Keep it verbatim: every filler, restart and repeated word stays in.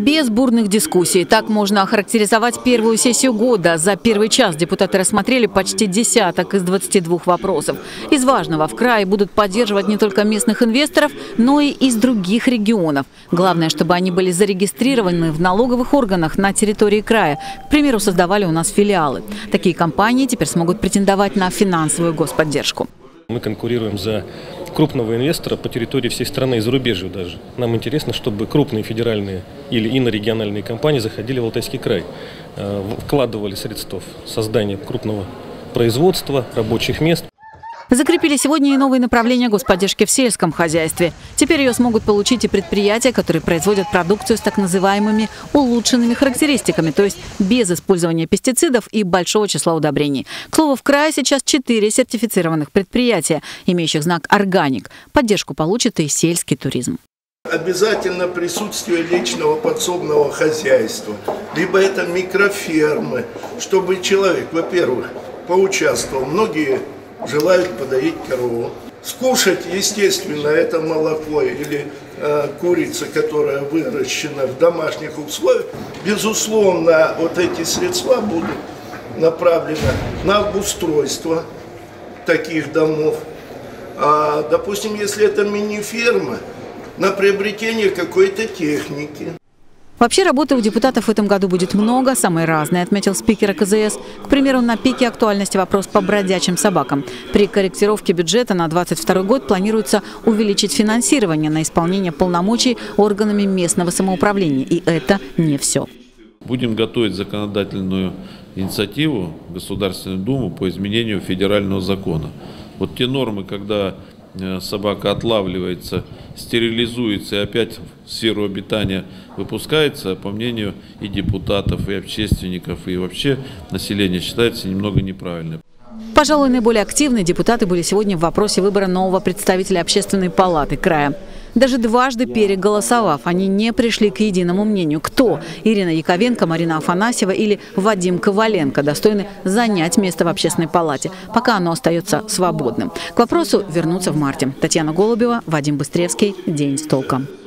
Без бурных дискуссий. Так можно охарактеризовать первую сессию года. За первый час депутаты рассмотрели почти десяток из двадцати двух вопросов. Из важного в крае будут поддерживать не только местных инвесторов, но и из других регионов. Главное, чтобы они были зарегистрированы в налоговых органах на территории края. К примеру, создавали у нас филиалы. Такие компании теперь смогут претендовать на финансовую господдержку. Мы конкурируем за крупного инвестора по территории всей страны и зарубежью даже. Нам интересно, чтобы крупные федеральные или инорегиональные компании заходили в Алтайский край, вкладывали средства в создание крупного производства, рабочих мест. Закрепили сегодня и новые направления господдержки в сельском хозяйстве. Теперь ее смогут получить и предприятия, которые производят продукцию с так называемыми улучшенными характеристиками, то есть без использования пестицидов и большого числа удобрений. К слову, в крае сейчас четыре сертифицированных предприятия, имеющих знак «Органик». Поддержку получит и сельский туризм. Обязательно присутствие личного подсобного хозяйства, либо это микрофермы, чтобы человек, во-первых, поучаствовал. Многие желают подоить корову. Скушать, естественно, это молоко или э, курица, которая выращена в домашних условиях. Безусловно, вот эти средства будут направлены на обустройство таких домов. А, допустим, если это мини-ферма, на приобретение какой-то техники. Вообще, работы у депутатов в этом году будет много, самые разные, отметил спикер КЗС. К примеру, на пике актуальности вопрос по бродячим собакам. При корректировке бюджета на двадцать второй год планируется увеличить финансирование на исполнение полномочий органами местного самоуправления. И это не все. Будем готовить законодательную инициативу в Государственную Думу по изменению федерального закона. Вот те нормы, когда собака отлавливается, стерилизуется и опять в сферу обитания выпускается, по мнению и депутатов, и общественников, и вообще населения, считается немного неправильным. Пожалуй, наиболее активные депутаты были сегодня в вопросе выбора нового представителя Общественной палаты края. Даже дважды переголосовав, они не пришли к единому мнению, кто – Ирина Яковенко, Марина Афанасьева или Вадим Коваленко – достойны занять место в Общественной палате, пока оно остается свободным. К вопросу вернуться в марте. Татьяна Голубева, Вадим Быстревский. День с толком.